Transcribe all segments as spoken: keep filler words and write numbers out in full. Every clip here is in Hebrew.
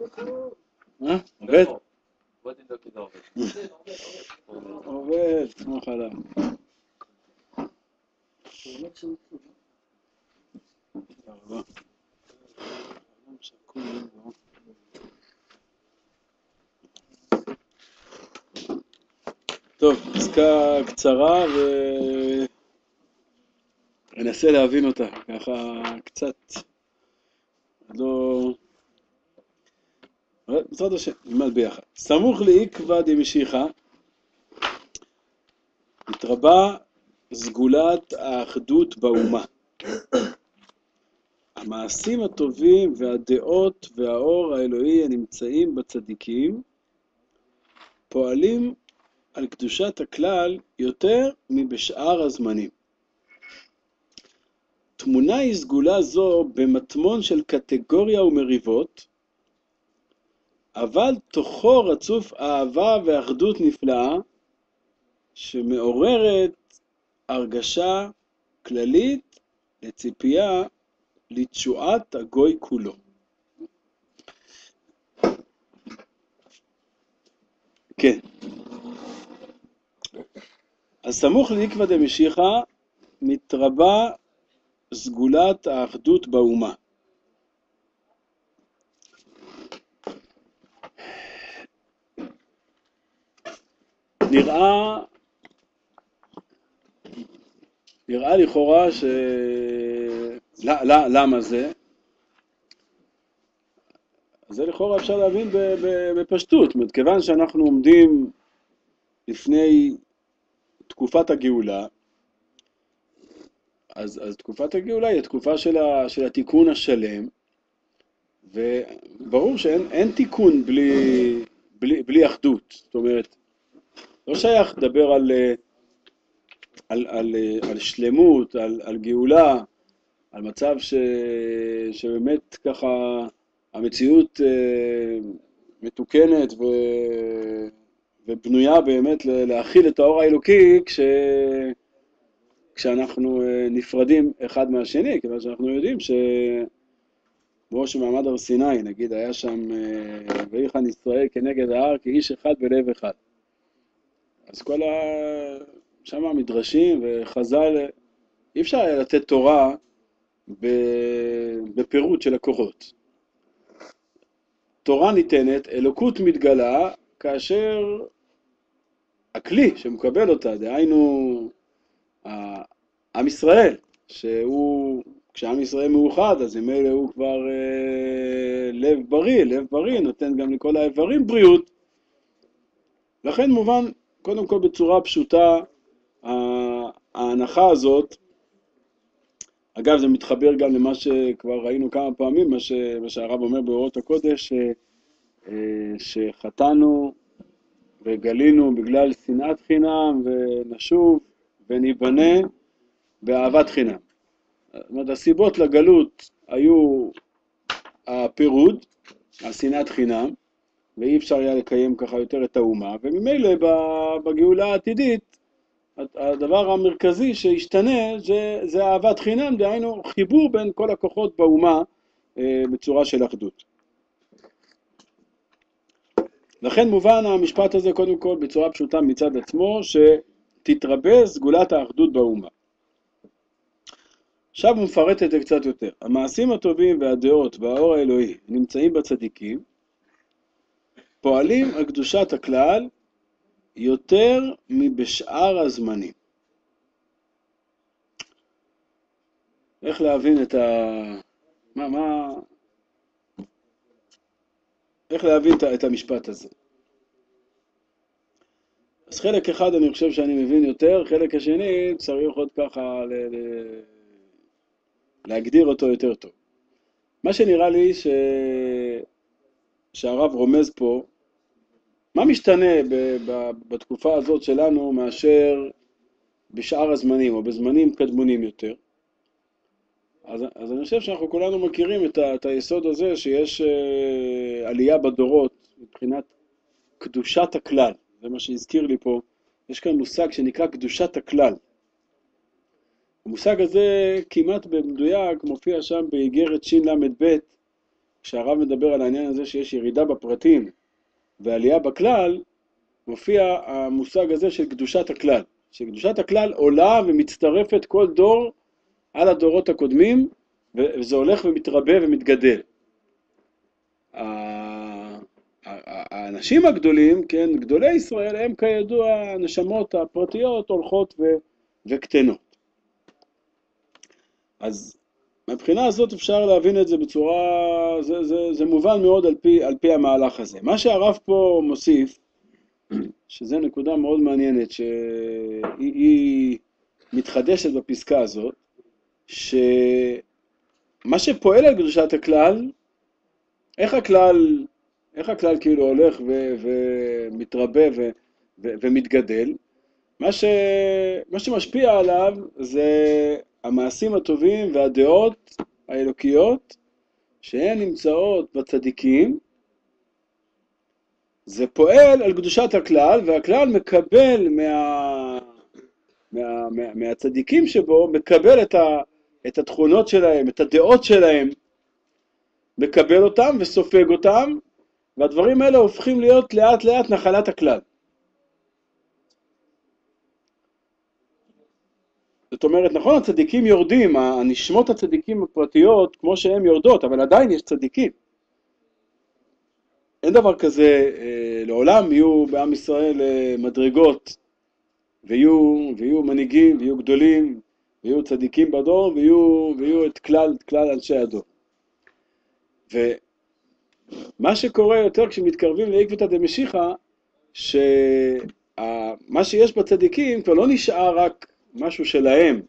אה? עובד? בוא תבדוק כי זה עובד. עובד, סמוך עליו. תודה רבה. טוב, פסקה קצרה וננסה להבין אותה, ככה קצת, לא... בעזרת השם, נלמד ביחד. סמוך לעקבא דמשיחא, התרבה סגולת האחדות באומה. המעשים הטובים והדעות והאור האלוהי הנמצאים בצדיקים פועלים על קדושת הכלל יותר מבשאר הזמנים. תמונה היא סגולה זו במטמון של קטגוריה ומריבות, אבל תוכו רצוף אהבה ואחדות נפלאה, שמעוררת הרגשה כללית לציפייה לתשועת הגוי כולו. כן. אז סמוך לעקבא דמשיחא מתרבה סגולת האחדות באומה. נראה, נראה לכאורה ש... لا, لا, למה זה? זה לכאורה אפשר להבין בפשטות, כיוון שאנחנו עומדים לפני תקופת הגאולה, אז, אז תקופת הגאולה היא התקופה של, ה, של התיקון השלם, וברור שאין אין תיקון בלי, בלי, בלי אחדות. זאת אומרת, לא שייך לדבר על, על, על, על שלמות, על, על גאולה, על מצב ש, שבאמת ככה המציאות מתוקנת ו, ובנויה באמת להכיל את האור האלוקי כש, כשאנחנו נפרדים אחד מהשני, כיוון שאנחנו יודעים ש... כמו שמעמד הר סיני, נגיד, היה שם ויחן ישראל כנגד ההר כאיש אחד בלב אחד. אז כל ה... שם המדרשים וחז"ל, אי אפשר היה לתת תורה בפירוט של הכוחות. תורה ניתנת, אלוקות מתגלה, כאשר הכלי שמקבל אותה, דהיינו עם ישראל, שהוא, כשעם ישראל מאוחד, אז אם אלה הוא כבר אה, לב בריא, לב בריא נותן גם לכל האיברים בריאות. לכן מובן, קודם כל בצורה פשוטה, ההנחה הזאת, אגב זה מתחבר גם למה שכבר ראינו כמה פעמים, מה, ש, מה שהרב אומר באורות הקודש, ש, אה, שחטאנו וגלינו בגלל שנאת חינם ונשוב וניבנה באהבת חינם. זאת אומרת, הסיבות לגלות היו הפירוד, השנאת חינם, ואי אפשר היה לקיים ככה יותר את האומה, וממילא בגאולה העתידית, הדבר המרכזי שהשתנה זה, זה אהבת חינם, דהיינו חיבור בין כל הכוחות באומה אה, בצורה של אחדות. לכן מובן המשפט הזה קודם כל בצורה פשוטה מצד עצמו, שתתרבה סגולת האחדות באומה. עכשיו הוא מפרט את זה קצת יותר. המעשים הטובים והדעות והאור האלוהי נמצאים בצדיקים, פועלים על קדושת הכלל יותר מבשאר הזמנים. איך להבין את ה... מה, מה... איך להבין את המשפט הזה? אז חלק אחד אני חושב שאני מבין יותר, חלק השני צריך עוד ככה ל... ל... להגדיר אותו יותר טוב. מה שנראה לי ש... שהרב רומז פה, מה משתנה ב... ב... בתקופה הזאת שלנו מאשר בשאר הזמנים או בזמנים קדמונים יותר? אז, אז אני חושב שאנחנו כולנו מכירים את, ה... את היסוד הזה שיש uh, עלייה בדורות מבחינת קדושת הכלל. זה מה שהזכיר לי פה. יש כאן מושג שנקרא קדושת הכלל. המושג הזה כמעט במדויק מופיע שם באיגרת שין למד ב', כשהרב מדבר על העניין הזה שיש ירידה בפרטים ועלייה בכלל, מופיע המושג הזה של קדושת הכלל. שקדושת הכלל עולה ומצטרפת כל דור על הדורות הקודמים, וזה הולך ומתרבה ומתגדל. האנשים הגדולים, כן, גדולי ישראל, הם כידוע הנשמות הפרטיות הולכות ו, וקטנות. אז מבחינה הזאת אפשר להבין את זה בצורה, זה, זה, זה מובן מאוד על פי, על פי המהלך הזה. מה שהרב פה מוסיף, שזה נקודה מאוד מעניינת, שהיא היא מתחדשת בפסקה הזאת, שמה שפועל על קדושת הכלל, איך הכלל, איך הכלל כאילו הולך ו, ומתרבה ו, ו, ומתגדל, מה, ש, מה שמשפיע עליו זה המעשים הטובים והדעות האלוקיות שהן נמצאות בצדיקים. זה פועל על קדושת הכלל, והכלל מקבל מה, מה, מה, מהצדיקים שבו, מקבל את, ה, את התכונות שלהם, את הדעות שלהם, מקבל אותם וסופג אותם, והדברים האלה הופכים להיות לאט לאט נחלת הכלל. זאת אומרת, נכון, הצדיקים יורדים, הנשמות הצדיקים הפרטיות כמו שהן יורדות, אבל עדיין יש צדיקים. אין דבר כזה, אה, לעולם יהיו בעם ישראל אה, מדרגות, ויהיו, ויהיו מנהיגים, ויהיו גדולים, ויהיו צדיקים בדור, ויהיו, ויהיו את כלל, את כלל אנשי הדור. ומה שקורה יותר כשמתקרבים לעקבתא דמשיחא, שמה שיש בצדיקים כבר לא נשאר רק משהו שלהם.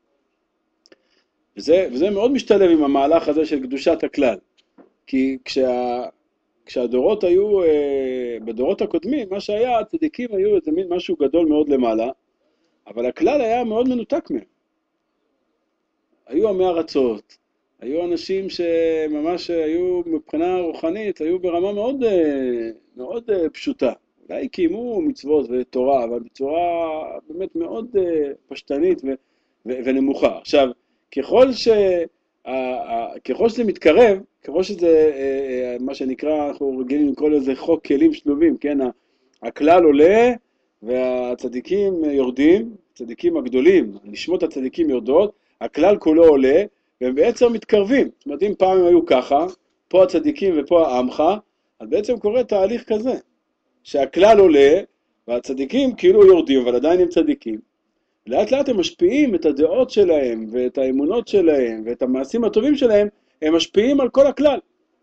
וזה, וזה מאוד משתלב עם המהלך הזה של קדושת הכלל. כי כשה... כשהדורות היו, בדורות הקודמים, מה שהיה, הצדיקים היו איזה מין משהו גדול מאוד למעלה, אבל הכלל היה מאוד מנותק מהם. היו עמי ארצות, היו אנשים שממש היו מבחינה רוחנית, היו ברמה מאוד, מאוד פשוטה. אולי קיימו מצוות ותורה, אבל בצורה באמת מאוד פשטנית ו- ו- ונמוכה. עכשיו, ככל ש... ככל שזה מתקרב, ככל שזה, מה שנקרא, אנחנו רגילים לקרוא לזה חוק כלים שלובים, כן? הכלל עולה והצדיקים יורדים, הצדיקים הגדולים, נשמות הצדיקים יורדות, הכלל כולו עולה, והם בעצם מתקרבים. זאת אומרת, אם פעם הם היו ככה, פה הצדיקים ופה העמך, אז בעצם קורה תהליך כזה, שהכלל עולה והצדיקים כאילו יורדים, אבל עדיין הם צדיקים. לאט לאט הם משפיעים את הדעות שלהם ואת האמונות שלהם ואת המעשים הטובים שלהם, הם משפיעים על כל הכלל.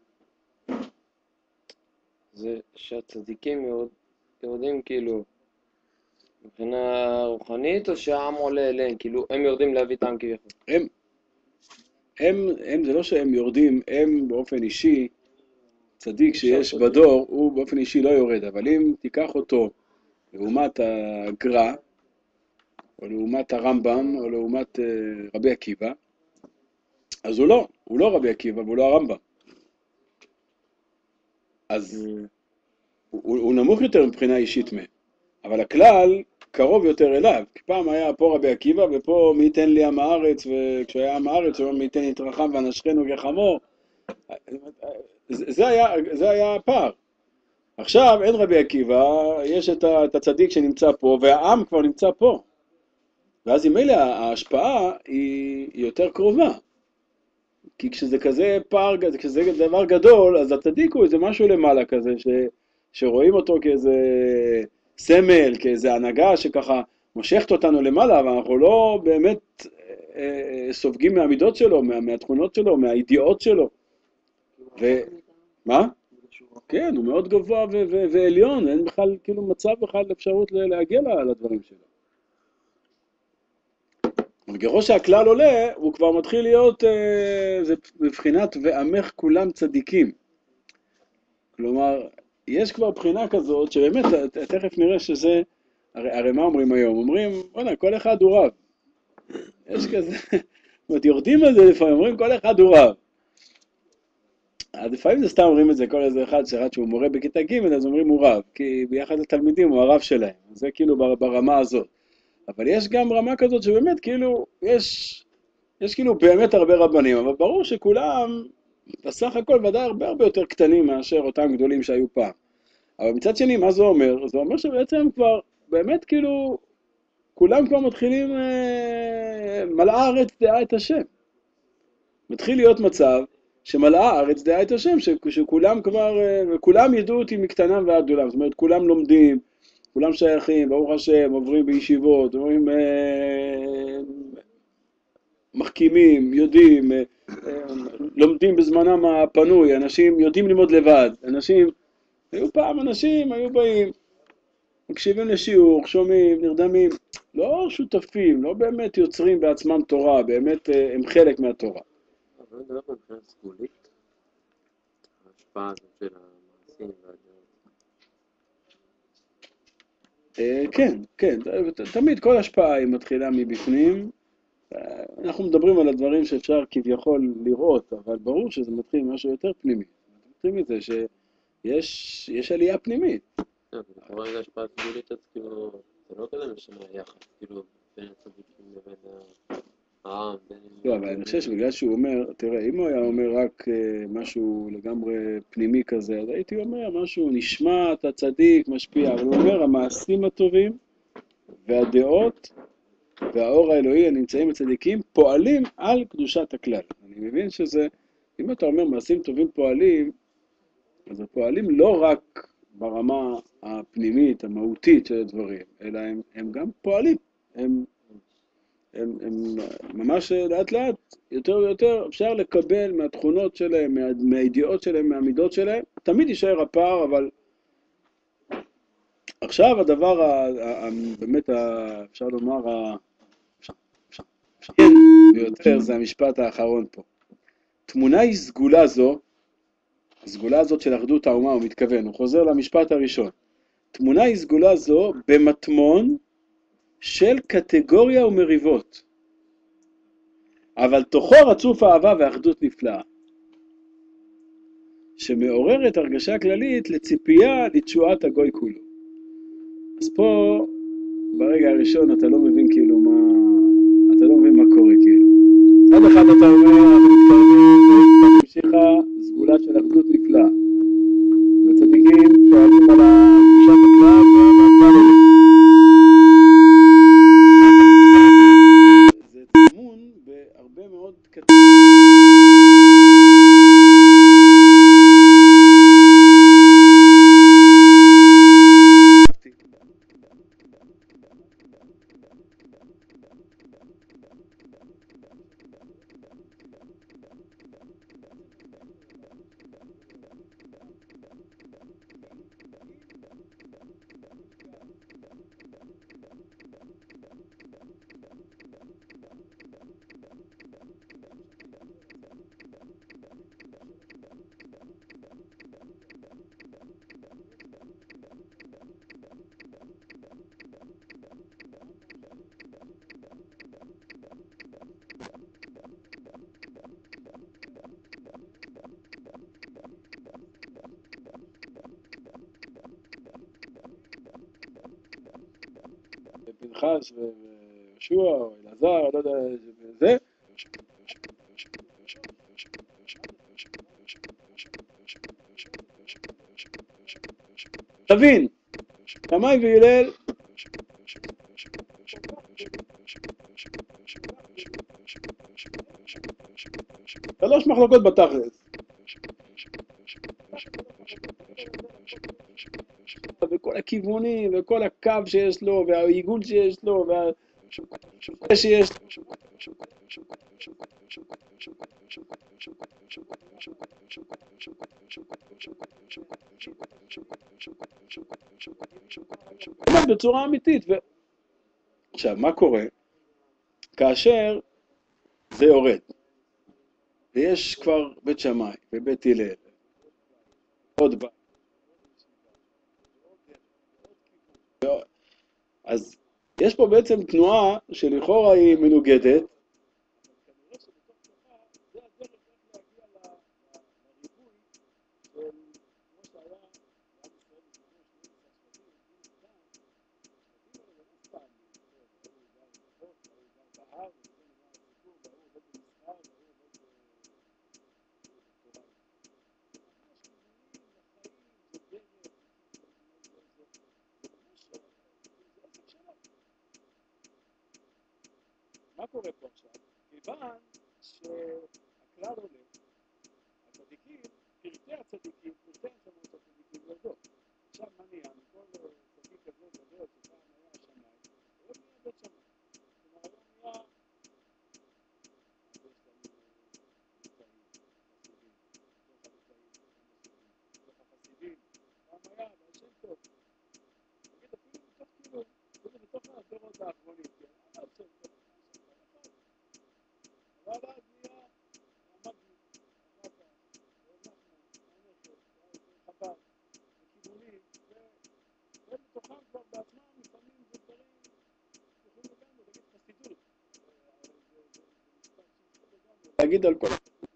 זה שהצדיקים יורד, יורדים כאילו מבחינה רוחנית, או שהעם עולה אליהם, כאילו הם יורדים להביא את העם כביכול? הם, הם, הם, זה לא שהם יורדים, הם באופן אישי, צדיק שיש בדור, הוא באופן אישי לא יורד, אבל אם תיקח אותו לעומת הגר"א, או לעומת הרמב"ם, או לעומת uh, רבי עקיבא, אז הוא לא, הוא לא רבי עקיבא, והוא לא הרמב"ם. אז הוא, הוא נמוך יותר מבחינה אישית מהם, אבל הכלל קרוב יותר אליו, כי פעם היה פה רבי עקיבא, ופה מי ייתן לי עם הארץ, וכשהיה עם הארץ, הוא אומר מי ייתן לי את רחם ואנשכנו כחמור. זה היה, זה היה הפער. עכשיו אין רבי עקיבא, יש את, ה, את הצדיק שנמצא פה, והעם כבר נמצא פה. ואז עם אלה ההשפעה היא, היא יותר קרובה. כי כשזה כזה פער, כשזה דבר גדול, אז הצדיק הוא איזה משהו למעלה כזה, ש, שרואים אותו כאיזה סמל, כאיזה הנהגה שככה מושכת אותנו למעלה, אבל אנחנו לא באמת אה, סופגים מהמידות שלו, מה, מהתכונות שלו, מהידיעות שלו. ו... מה? כן, הוא מאוד גבוה ו- ו- ועליון, אין בכלל כאילו מצב בכלל אפשרות להגיע לדברים שלו. וככל שהכלל עולה, הוא כבר מתחיל להיות, אה, זה בבחינת ועמך כולם צדיקים. כלומר, יש כבר בחינה כזאת, שבאמת, תכף נראה שזה, הרי, הרי מה אומרים היום? אומרים, וואלה, כל אחד הוא רב. יש כזה, זאת אומרת, יורדים על זה לפעמים, אומרים, כל אחד הוא רב. אז לפעמים זה סתם אומרים את זה, כל איזה אחד, שאחד שהוא מורה בכיתה ג' אז אומרים הוא רב, כי ביחד לתלמידים הוא הרב שלהם, זה כאילו ברמה הזאת. אבל יש גם רמה כזאת שבאמת כאילו, יש, יש כאילו באמת הרבה רבנים, אבל ברור שכולם בסך הכל ודאי הרבה הרבה יותר קטנים מאשר אותם גדולים שהיו פעם. אבל מצד שני, מה זה אומר? זה אומר שבעצם כבר, באמת כאילו, כולם כבר מתחילים, אה, מלאה הארץ דעה את השם. מתחיל להיות מצב שמלאה הארץ דעה את השם, ש- שכולם כבר, אה, וכולם ידעו אותי מקטנם ועד גדולם. זאת אומרת, כולם לומדים, כולם שייכים, ברוך השם, עוברים בישיבות, עוברים, אה, מחכימים, יודעים, אה, אה, לומדים בזמנם הפנוי, אנשים יודעים ללמוד לבד, אנשים, היו פעם אנשים, היו באים, מקשיבים לשיעור, שומעים, נרדמים, לא שותפים, לא באמת יוצרים בעצמם תורה, באמת אה, הם חלק מהתורה. אבל אני מדבר פה מבחינה סגולית, ההשפעה הזאת של המעשים והדעות. אה, כן, כן, ת- תמיד כל השפעה היא מתחילה מבפנים. אה, אנחנו מדברים על הדברים שאפשר כביכול לראות, אבל ברור שזה מתחיל ממשהו יותר פנימי. מתחיל מזה שיש יש עלייה פנימית. לא, אבל לכאורה זה השפעה סגולית, אז כאילו, זה לא כזה משנה היחס, כאילו, בין הצדיקים לבין העם, בין אם לא, הם אבל אני יהודים. חושב שבגלל שהוא אומר, תראה, אם הוא היה אומר רק אה, משהו לגמרי פנימי כזה, אז הייתי אומר משהו נשמט, הצדיק, משפיע, אבל הוא אומר, המעשים הטובים והדעות והאור האלוהי הנמצאים בצדיקים פועלים על קדושת הכלל. אני מבין שזה, אם אתה אומר מעשים טובים פועלים, אז הפועלים לא רק ברמה הפנימית, המהותית של הדברים, אלא הם, הם גם פועלים. הם, הם, הם ממש לאט לאט, יותר ויותר, אפשר לקבל מהתכונות שלהם, מה, מהידיעות שלהם, מהמידות שלהם. תמיד יישאר הפער, אבל עכשיו הדבר, ה, ה, ה, באמת, ה, אפשר לומר, ה, אפשר, אפשר, אפשר, כן, ביותר, זה המשפט האחרון פה. תמונה היא סגולה זו, הסגולה הזאת של אחדות האומה, הוא מתכוון, הוא חוזר למשפט הראשון. תמונה היא סגולה זו במטמון של קטגוריה ומריבות, אבל תוכו רצוף אהבה ואחדות נפלאה, שמעוררת הרגשה כללית לציפייה לתשועת הגוי כולו. אז פה, ברגע הראשון אתה לא מבין כאילו מה, אתה לא מבין מה קורה כאילו. צד אחד אתה אומר, אנחנו מתקרבים, המשיכה סגולה של אחדות נפלאה. והצדיקים פועלים על הקדושת הכלל והכלל הולך. זה טמון בהרבה מאוד קטנים. פנחס ויהושע או אלעזר, לא יודע, זה. תבין, שמאי והלל שלוש מחלוקות בתכלס. וכל הכיוונים, וכל הקו שיש לו, והעיגול שיש לו, והשוקה שיש לו. בצורה אמיתית. ו... עכשיו, מה קורה? כאשר זה יורד, ויש כבר בית שמאי ובית הלל, עוד בא. אז יש פה בעצם תנועה שלכאורה היא מנוגדת, קורה פה עכשיו? כיוון שהכלל עולה, הצדיקים, פרטי הצדיקים, פרטי הנשמות הצדיקים יורדות. עכשיו מה נהיה? מכל צדיק כזה גדול שפעם היה השמיים, היום נהיה בית שמיים. כלומר היום נהיה, יש לנו ליטאים, חסידים, בתוך הליטאים, בתוך החסידים, פעם היה, אבל שם טוב. נגיד אפילו בתוך כאילו, אפילו בתוך הדורות האחרונים, כן, היה שם טוב, היה שם טוב אחד. אבל אז נהיה המגיד, אחר כך, נחמן, הנכד, חב"ד, בכיוונים, והם בתוכם כבר בעצמם לפעמים זה דברים פתוחים לגמרי, להגיד חסידות. הרי זה משפט שיפור לגמרי, להגיד על כל החסידויות.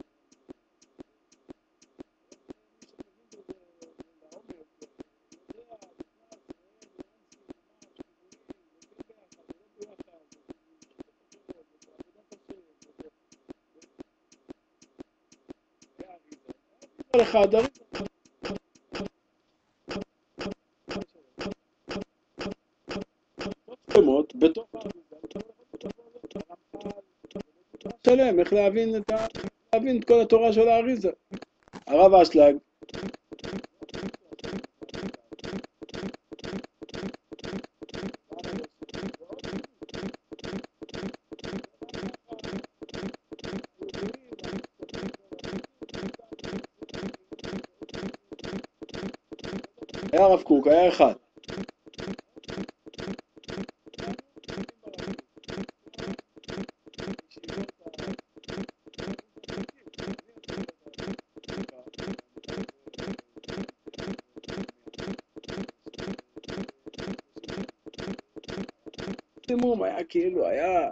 מי שמבין בזה לעומק, יודע, נכנס, רואה ניואנסים ממש, כיוונים, וכן ביחד, ולא ביחד, ובשיטות אחרות, ובעבודת השם, היה אריזה. היה אריזה אחד, אריזה. שלמות בתוך האריזה, שלם, איך להבין את ה... להבין את כל התורה של האריזה. הרב אשלג היה הרב קוק, היה אחד. מקסימום היה כאילו, היה...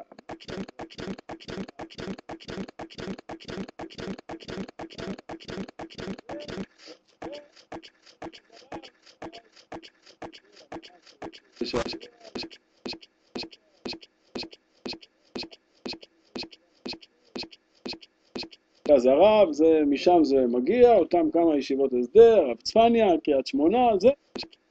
אז הרב, זה, משם זה מגיע, אותם כמה ישיבות הסדר, רב צפניה, קריית שמונה, זה...